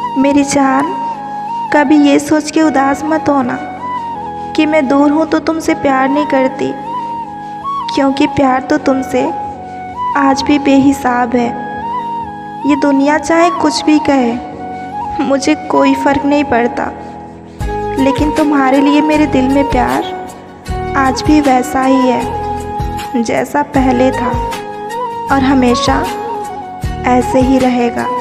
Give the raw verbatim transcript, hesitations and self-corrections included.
मेरी जान, कभी ये सोच के उदास मत होना कि मैं दूर हूँ तो तुमसे प्यार नहीं करती, क्योंकि प्यार तो तुमसे आज भी बेहिसाब है। ये दुनिया चाहे कुछ भी कहे, मुझे कोई फ़र्क नहीं पड़ता, लेकिन तुम्हारे लिए मेरे दिल में प्यार आज भी वैसा ही है जैसा पहले था और हमेशा ऐसे ही रहेगा।